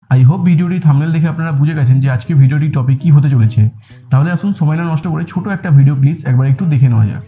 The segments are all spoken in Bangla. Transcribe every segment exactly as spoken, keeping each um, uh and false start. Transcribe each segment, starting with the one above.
आई होप ভিডিওটি থাম্বনেল দেখে আপনারা বুঝে গেছেন যে আজকে ভিডিওটি টপিক কি হতে চলেছে। তাহলে আসুন সময় না নষ্ট করে ছোট একটা ভিডিও ক্লিপস একবার একটু দেখে নেওয়া যাক।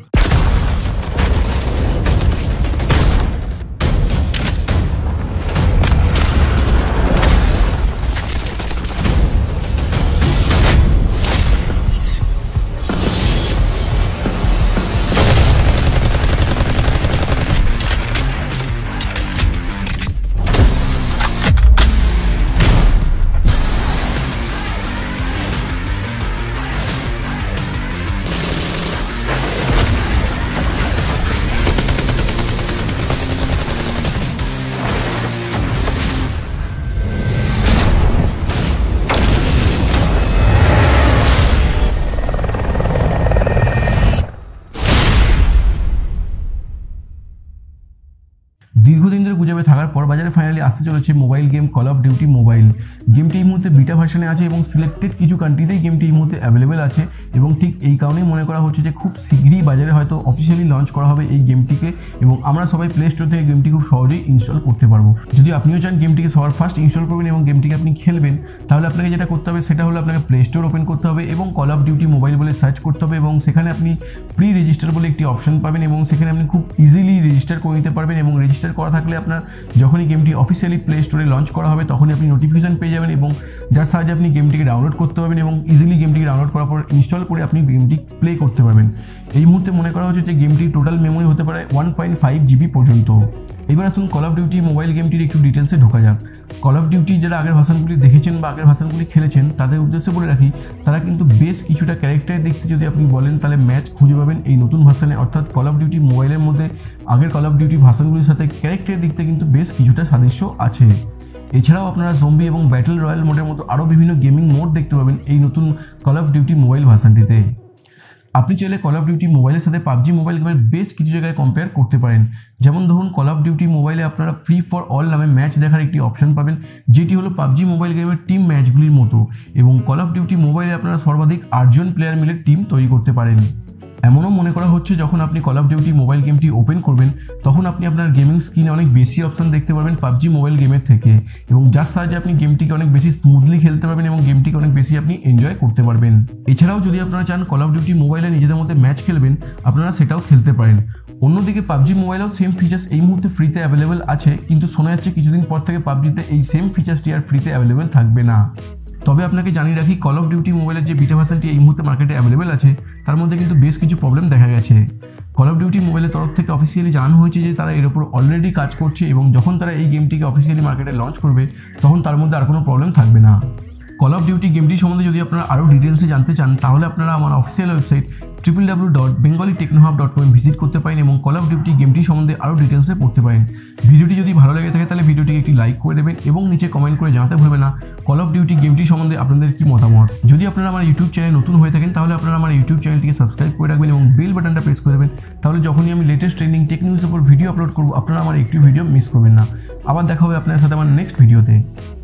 দীর্ঘদিন ধরে গুজবে থাকার পর বাজারে ফাইনালি আসতে চলেছে mobile game Call of Duty mobile. গেমটি এই মুহূর্তে বিটা ভার্সনে আছে এবং সিলেক্টেড কিছু কান্ট্রিতেই গেমটি এই মুহূর্তে অ্যাভেলেবেল আছে এবং ঠিক এই কারণেই মনে করা হচ্ছে যে খুব শীঘ্রই বাজারে হয়তো অফিসিয়ালি লঞ্চ করা হবে এই গেমটিকে এবং আমরা সবাই প্লে স্টোর থেকে গেমটি খুব সহজেই ইনস্টল করতে পারবো। যদি আপনিও চান গেমটিকে সবার ফার্স্ট ইনস্টল করবেন এবং গেমটিকে আপনি খেলবেন, তাহলে আপনাকে যেটা করতে হবে সেটা হলো আপনাকে প্লে স্টোর ওপেন করতে হবে এবং কল অফ ডিউটি মোবাইল বলে সার্চ করতে হবে এবং সেখানে আপনি প্রি রেজিস্টার বলে একটি অপশন পাবেন এবং সেখানে আপনি খুব ইজিলি রেজিস্টার করে নিতে পারবেন এবং রেজিস্টার করা থাকলে আপনার যখনই গেমটি অফিসিয়ালি প্লে স্টোরে লঞ্চ করা হবে তখনই আপনি নোটিফিকেশন পেয়ে যাবেন এবং যার সাহায্যে আপনি গেমটিকে ডাউনলোড করতে পারবেন এবং ইজিলি গেমটিকে ডাউনলোড করার পর ইনস্টল করে আপনি গেমটি প্লে করতে পারবেন। এই মুহূর্তে মনে করা হচ্ছে যে গেমটির টোটাল মেমোরি হতে পারে ওয়ান পয়েন্ট ফাইভ জিবি পর্যন্ত। এবার আসুন কল অফ ডিউটি মোবাইল গেমটির একটু ডিটেলসে ঢোকা যাক। কল অফ ডিউটি যারা আগের ভার্সনগুলি দেখেছেন বা আগের ভার্সনগুলি খেলেছেন তাদের উদ্দেশ্যে বলে রাখি, তারা কিন্তু বেশ কিছুটা ক্যারেক্টারের দিক থেকে যদি আপনি বলেন তাহলে ম্যাচ খুঁজে পাবেন এই নতুন ভার্সনে, অর্থাৎ কল অফ ডিউটি মোবাইলের মধ্যে আগের কল অফ ডিউটি ভার্সনগুলির সাথে ক্যারেক্টারের দিক থেকে কিন্তু বেশ কিছুটা সাদৃশ্য আছে। এছাড়াও আপনারা জম্বি এবং ব্যাটল রয়্যাল মোডের মতো আরও বিভিন্ন গেমিং মোড দেখতে পাবেন এই নতুন কল অফ ডিউটি মোবাইল ভার্সনটিতে। আপনি চাইলে কল অফ ডিউটি মোবাইলের সাথে পাবজি মোবাইল গেমের বেশ কিছু জায়গায় কম্পেয়ার করতে পারেন। যেমন ধরুন কল অফ ডিউটি মোবাইলে আপনারা ফ্রি ফর অল নামে ম্যাচ দেখার একটি অপশন পাবেন, যেটি হলো পাবজি মোবাইল গেমের টিম ম্যাচগুলির মতো এবং কল অফ ডিউটি মোবাইলে আপনারা সর্বাধিক আটজন প্লেয়ার মিলে টিম তৈরি করতে পারেন। এমনও মনে করা হচ্ছে যখন আপনি কল অফ ডিউটি মোবাইল গেমটি ওপেন করবেন তখন আপনি আপনার গেমিং স্ক্রিনে অনেক বেশি অপশন দেখতে পাবেন পাবজি মোবাইল গেমের থেকে এবং যার সাহায্যে আপনি গেমটিকে অনেক বেশি স্মুথলি খেলতে পারবেন এবং গেমটিকে অনেক বেশি আপনি এনজয় করতে পারবেন। এছাড়াও যদি আপনারা চান কল অফ ডিউটি মোবাইলে নিজেদের মধ্যে ম্যাচ খেলবেন, আপনারা সেটাও খেলতে পারেন। অন্যদিকে পাবজি মোবাইলেও সেম ফিচার্স এই মুহূর্তে ফ্রিতে অ্যাভেলেবেল আছে, কিন্তু শোনা যাচ্ছে কিছুদিন পর থেকে পাবজিতে এই সেম ফিচার্সটি আর ফ্রিতে অ্যাভেলেবেল থাকবে না। তবে আপনাকে জানিয়ে রাখি, কল অফ ডিউটি মোবাইলের যে বিটা ভার্সনটি এই মুহূর্তে মার্কেটে অ্যাভেলেবেল আছে তার মধ্যে কিন্তু বেশ কিছু প্রবলেম দেখা গেছে। কল অফ ডিউটি মোবাইলের তরফ থেকে অফিসিয়ালি জানানো হয়েছে যে তারা এর উপর অলরেডি কাজ করছে এবং যখন তারা এই গেমটিকে অফিসিয়ালি মার্কেটে লঞ্চ করবে তখন তার মধ্যে আর কোনো প্রবলেম থাকবে না। কল অফ ডিউটি গেমটি সম্বন্ধে যদি আপনারা আরও ডিটেলসে জানতে চান তাহলে আপনারা আমার official website triple W dot Bengali technohub dot com visit করতে পারেন এবং কল অফ ডিউটি গেমটি সম্বন্ধে আরও ডিটেলসে পড়তে পারেন। ভিডিওটি যদি ভালো লেগে থাকে তাহলে ভিডিওটিকে একটি লাইক করে দেবেন এবং নিচে কমেন্ট করে জানাতে ভুলবেন না কল অফ ডিউটি গেমটি সম্বন্ধে আপনাদের কি মতামত। যদি আপনারা আমার ইউটিউব চ্যানেল নতুন হয়ে থাকেন তাহলে আপনারা আমার ইউটিউব চ্যানেলটিকে সাবস্ক্রাইব করে রাখবেন এবং বেল বাটনটা প্রেস করে দেবেন, তাহলে যখনই আমি লেটেস্ট ট্রেন্ডিং টেক নিউজের উপর ভিডিও আপলোড করব আপনারা আমার একটি ভিডিও মিস করবেন না। আবার দেখা হবে আপনাদের সাথে আমার নেক্সট ভিডিওতে।